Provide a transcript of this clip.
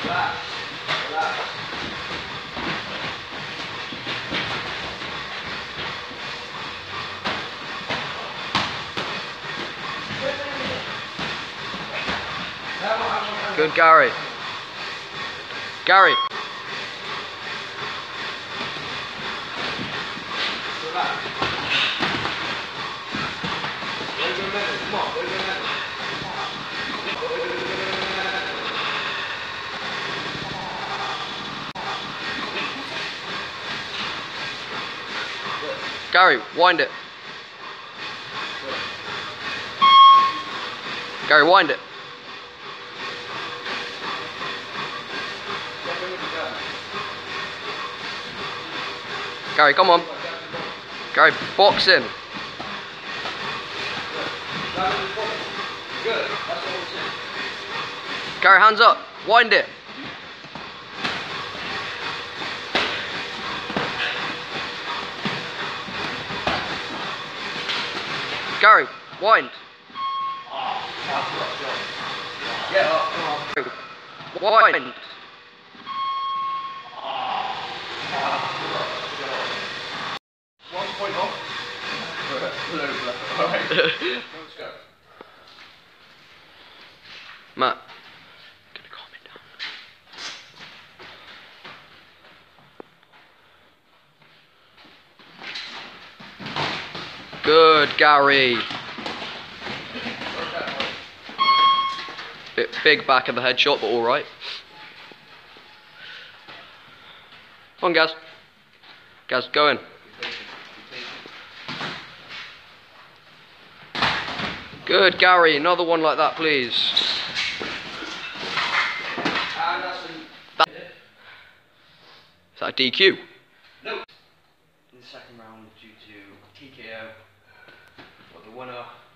Relax. Relax. Good, Gary. Gary. Relax. Wait a minute. Come on. Wait a minute. Gary, wind it. Gary, wind it. Gary, come on. Gary, box in. Good. That's all it's in. Gary, hands up. Wind it. Gary, wind. Get up, come on. Wind. One point off. Alright. Let's go. Matt. Gonna calm it down. Good, Gary. Bit big back of the head shot, but all right. Come on, Gaz. Gaz, go in. Good, Gary. Another one like that, please. Is that a DQ? No. In the second round, due to TKO, for the winner.